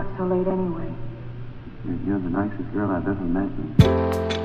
out so late anyway? You're the nicest girl I've ever met.